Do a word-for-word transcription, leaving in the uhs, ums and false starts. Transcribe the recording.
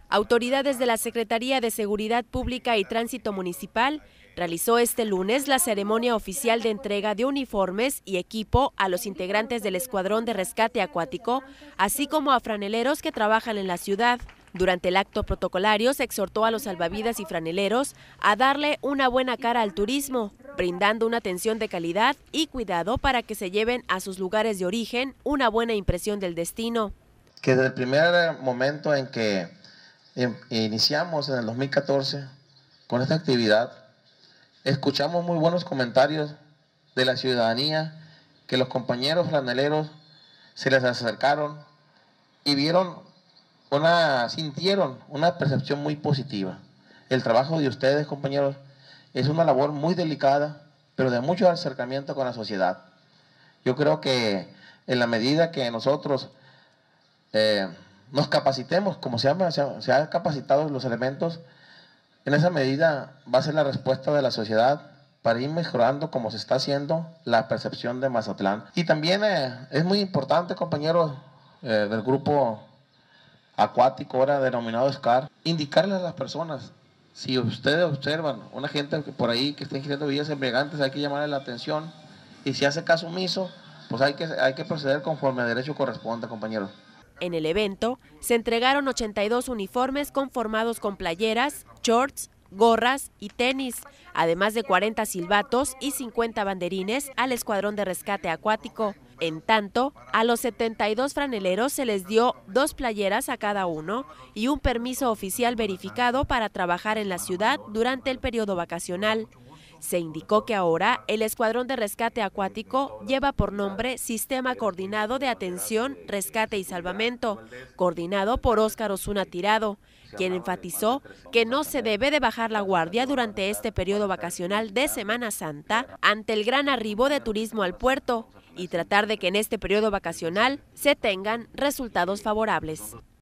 Autoridades de la Secretaría de Seguridad Pública y Tránsito Municipal realizó este lunes la ceremonia oficial de entrega de uniformes y equipo a los integrantes del Escuadrón de Rescate Acuático, así como a franeleros que trabajan en la ciudad. Durante el acto protocolario se exhortó a los salvavidas y franeleros a darle una buena cara al turismo, brindando una atención de calidad y cuidado para que se lleven a sus lugares de origen una buena impresión del destino. Que desde el primer momento en que iniciamos en el dos mil catorce con esta actividad, escuchamos muy buenos comentarios de la ciudadanía, que los compañeros franeleros se les acercaron y vieron una, sintieron una percepción muy positiva. El trabajo de ustedes, compañeros, es una labor muy delicada, pero de mucho acercamiento con la sociedad. Yo creo que en la medida que nosotros eh, nos capacitemos, como se han, se han capacitado los elementos, en esa medida va a ser la respuesta de la sociedad para ir mejorando, como se está haciendo, la percepción de Mazatlán. Y también eh, es muy importante, compañeros eh, del grupo acuático, ahora denominado SCAR, indicarles a las personas, si ustedes observan una gente por ahí que está ingiriendo bebidas embriagantes, hay que llamarle la atención, y si hace caso omiso, pues hay que, hay que proceder conforme a derecho corresponde, compañeros. En el evento se entregaron ochenta y dos uniformes conformados con playeras, shorts, gorras y tenis, además de cuarenta silbatos y cincuenta banderines al Escuadrón de Rescate Acuático. En tanto, a los setenta y dos franeleros se les dio dos playeras a cada uno y un permiso oficial verificado para trabajar en la ciudad durante el periodo vacacional. Se indicó que ahora el Escuadrón de Rescate Acuático lleva por nombre Sistema Coordinado de Atención, Rescate y Salvamento, coordinado por Óscar Osuna Tirado, quien enfatizó que no se debe de bajar la guardia durante este periodo vacacional de Semana Santa ante el gran arribo de turismo al puerto y tratar de que en este periodo vacacional se tengan resultados favorables.